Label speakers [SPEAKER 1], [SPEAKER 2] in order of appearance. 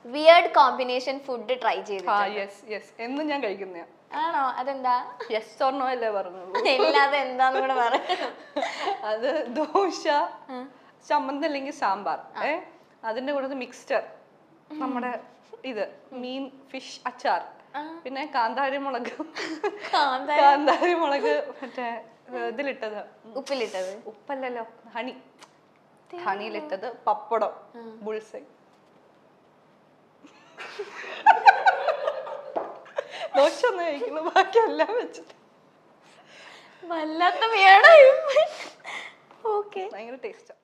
[SPEAKER 1] Weird combination food try ചെയ്തിട്ടുണ്ട്.
[SPEAKER 2] എന്നും ഞാൻ കഴിക്കുന്നയാ.
[SPEAKER 1] ആണോ? അതെന്താ?
[SPEAKER 2] യെസ് ഓർ നോ അല്ലേ പറഞ്ഞുള്ളൂ.
[SPEAKER 1] ഇല്ലാതെ എന്താന്ന് കൂടെ പറ.
[SPEAKER 2] അത് ദോശ, ചമ്മന്തി അല്ലെങ്കിൽ സാമ്പാർ, അതിന്റെ കൂടെ മിക്സ്ചർ, നമ്മുടെ ഇത് മീൻ ഫിഷ് അച്ചാർ, പിന്നെ കാന്താരി മുളക് മറ്റേ ഇതിലിട്ടത്,
[SPEAKER 1] ഉപ്പിലിട്ടത്,
[SPEAKER 2] ഉപ്പല്ലല്ലോ ഹണിയിലിട്ടത്, പപ്പടം, ബുൾസൈ. ദോശ ഒന്നും കഴിക്കുന്നു, ബാക്കിയെല്ലാം വെച്ചിട്ട്
[SPEAKER 1] വല്ലാത്ത വിയർഡായി. ഓക്കെ,
[SPEAKER 2] ഭയങ്കര ടേസ്റ്റ്.